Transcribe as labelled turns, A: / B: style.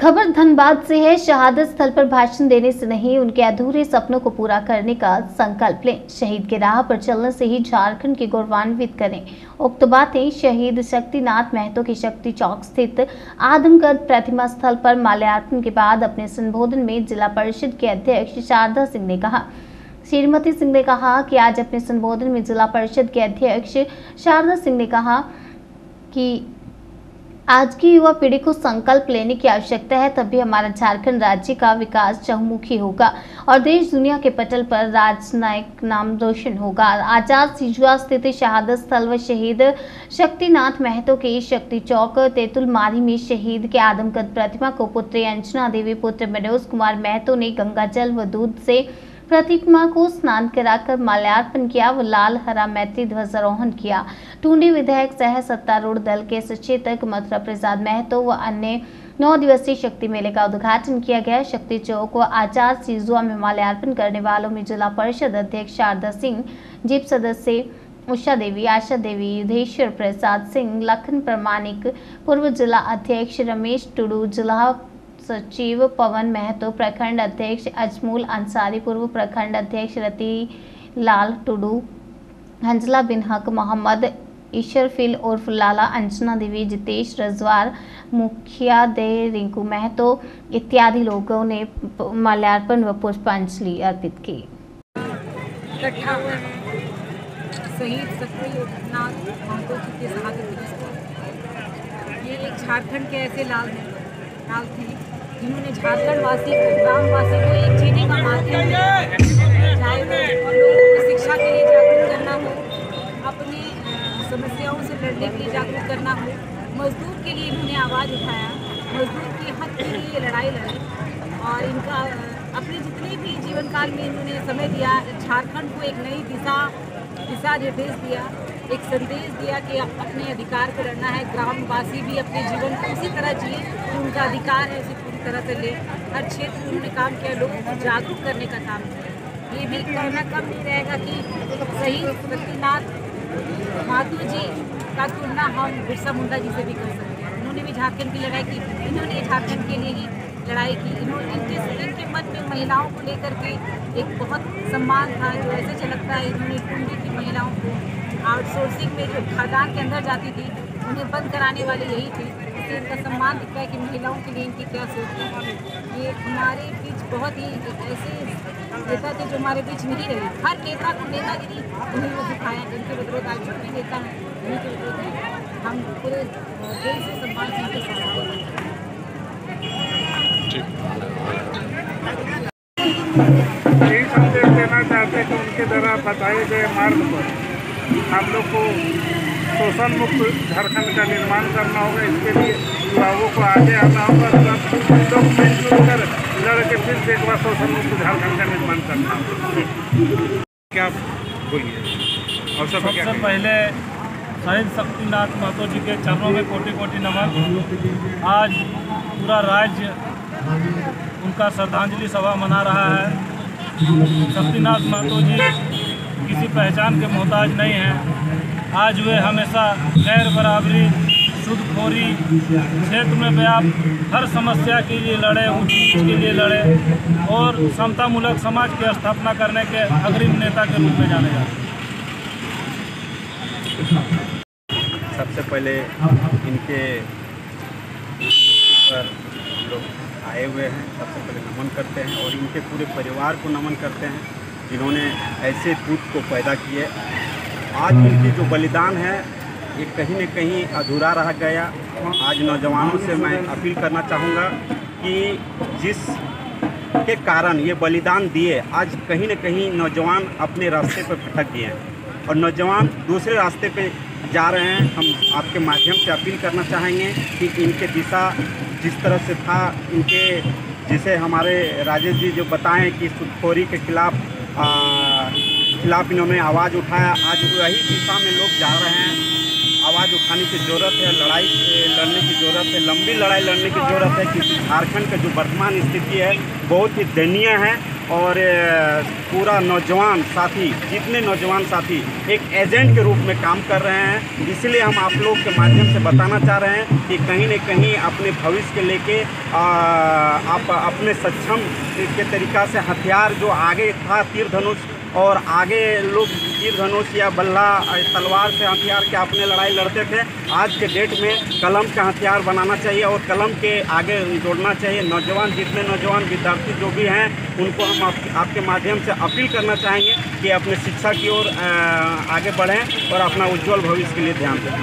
A: खबर धनबाद से है। शहादत स्थल पर भाषण देने से नहीं, उनके अधूरे सपनों को पूरा करने का संकल्प लें। शहीद के राह पर चलने से ही झारखंड की गौरवान्वित करें। उक्त बातें शहीद शक्तिनाथ महतो की शक्ति चौक स्थित आदमकद प्रतिमा स्थल पर माल्यार्पण के बाद अपने संबोधन में जिला परिषद के अध्यक्ष शारदा सिंह ने कहा। श्रीमती सिंह ने कहा कि आज अपने संबोधन में जिला परिषद के अध्यक्ष शारदा सिंह ने कहा कि आज की युवा पीढ़ी को संकल्प लेने की आवश्यकता है, तभी हमारा झारखंड राज्य का विकास चहुमुखी होगा और देश दुनिया के पटल पर राजनयिक नाम रोशन होगा। आजाद सिजुआ स्थित शहादत स्थल व शहीद शक्तिनाथ महतो के शक्ति चौक तेतुलमारी में शहीद के आदमकद प्रतिमा को पुत्री अंजना देवी पुत्र मनोज कुमार महतो ने गंगा जल व दूध से प्रतिमा को स्नान कराकर माल्यार्पण किया व लाल हरा मैत्री ध्वजारोहण किया। टूंडी विधायक सह सत्तारूढ़ दल के सचेतक मथुरा प्रसाद महतो व अन्य 9 दिवसीय शक्ति मेले का उद्घाटन किया गया। शक्ति चौक व आचार सिजुआ में माल्यार्पण करने वालों में जिला परिषद अध्यक्ष शारदा सिंह, जिप सदस्य उषा देवी, आशा देवी, युद्धेश्वर प्रसाद सिंह, लखन प्रमाणिक, पूर्व जिला अध्यक्ष रमेश टुडू, जिला सचिव पवन महतो, प्रखंड अध्यक्ष अजमूल अंसारी, पूर्व प्रखंड अध्यक्ष रति लाल टुडू, हंजला बिन हक, मोहम्मद ईशरफिल उर्फ लाला, अंजना देवी, जितेश रजवार, मुखिया दे रिंकू महतो इत्यादि लोगों ने माल्यार्पण व पुष्पांजलि अर्पित की।
B: शहीद शक्तिनाथ महतो जी के शहादत दिवस पर ये एक झारखंड के ऐसे लाल थे जिन्होंने झारखंड वासी को, ग्रामवासी को एक जीने का माध्यम दिया, चाहे वो लोगों को शिक्षा के लिए जागरूक करना हो, अपनी समस्याओं से लड़ने के लिए जागरूक करना हो, मजदूर के लिए इन्होंने आवाज़ उठाया, मजदूर के हक के लिए लड़ाई लड़ी और इनका अपने जितने भी जीवन काल में इन्होंने समय दिया, झारखंड को एक नई दिशा निर्देश दिया, एक संदेश दिया कि अपने अधिकार पर लड़ना है। ग्रामवासी भी अपने जीवन को उसी तरह जिए, उनका अधिकार है उसे पूरी तरह से ले। हर क्षेत्र में उन्होंने काम किया, लोगों को जागरूक करने का काम किया। ये भी कहना कम नहीं रहेगा कि शहीद शक्तिनाथ महतो जी का तुलना हम बिरसा मुंडा जी से भी कर सकते हैं। उन्होंने भी झारखंड की लड़ाई की, इन्होंने झारखंड के लिए ही लड़ाई की। इनके मन में महिलाओं को लेकर के एक बहुत सम्मान था, जो ऐसे झलकता है। इन्होंने टूंडी की महिलाओं को आउटसोर्सिंग में जो खादान के अंदर जाती थी उन्हें बंद कराने वाले यही थे। इससे इनका सम्मान दिखता है कि महिलाओं के लिए इनकी क्या सोच है। ये हमारे बीच बहुत ही ऐसे नेता थे जो हमारे बीच नहीं रहे। हर नेता को नेतागिरी उन्होंने दिखाया, जिनके बदौलत आज जो भी नेता हैं उन्हीं के बदौलत हम पूरे दिल से सम्मान से इनके साथ
C: यही संदेश देना चाहते हैं कि उनके द्वारा बताए गए मार्ग पर हम लोग को शोषण मुक्त झारखंड का निर्माण करना होगा। इसके लिए युवाओं को आगे आना होगा, लोग मिलजुल कर लड़ के फिर से एक बार शोषण मुक्त झारखंड का निर्माण करना होगा। क्या बोलिए? और सबसे
D: पहले शहीद शक्तिनाथ महतो जी के चरणों में कोटि कोटि नमन। आज पूरा राज्य उनका श्रद्धांजलि सभा मना रहा है। शक्तिनाथ महतो जी किसी पहचान के मोहताज नहीं हैं। आज वे हमेशा गैर बराबरी, सूदखोरी, क्षेत्र में व्याप्त हर समस्या के लिए लड़े, उच्च नीच के लिए लड़े और समतामूलक समाज की स्थापना करने के अग्रिम नेता के रूप में जाने जाते हैं।
E: सबसे पहले इनके पर लोग आए हुए हैं, सबसे पहले नमन करते हैं और इनके पूरे परिवार को नमन करते हैं जिन्होंने ऐसे पूत को पैदा किए। आज उनकी जो बलिदान है ये कहीं न कहीं अधूरा रह गया। आज नौजवानों से मैं अपील करना चाहूँगा कि जिस के कारण ये बलिदान दिए, आज कहीं न कहीं नौजवान अपने रास्ते पर भटक गए हैं और नौजवान दूसरे रास्ते पे जा रहे हैं। हम आपके माध्यम से अपील करना चाहेंगे कि इनके दिशा जिस तरह से था, इनके जिसे हमारे राजेश जी जो बताएं कि सूदखोरी के खिलाफ इन्होंने आवाज़ उठाया, आज वही दिशा में लोग जा रहे हैं। आवाज़ उठाने की ज़रूरत है, लड़ाई लड़ने की ज़रूरत है, लंबी लड़ाई लड़ने की ज़रूरत है, क्योंकि झारखंड का जो वर्तमान स्थिति है बहुत ही दयनीय है। और पूरा नौजवान साथी, जितने नौजवान साथी एक एजेंट के रूप में काम कर रहे हैं। इसलिए हम आप लोग के माध्यम से बताना चाह रहे हैं कि कहीं न कहीं अपने भविष्य के लेके आप अपने सक्षम के तरीक़ा से हथियार जो आगे था तीर धनुष, और आगे लोग तीर धनुष या बल्ला तलवार से हथियार के अपने लड़ाई लड़ते थे, आज के डेट में कलम का हथियार बनाना चाहिए और कलम के आगे जोड़ना चाहिए। नौजवान, जितने नौजवान विद्यार्थी जो भी हैं, उनको हम आपके माध्यम से अपील करना चाहेंगे कि अपने शिक्षा की ओर आगे बढ़ें और अपना उज्जवल भविष्य के लिए ध्यान दें।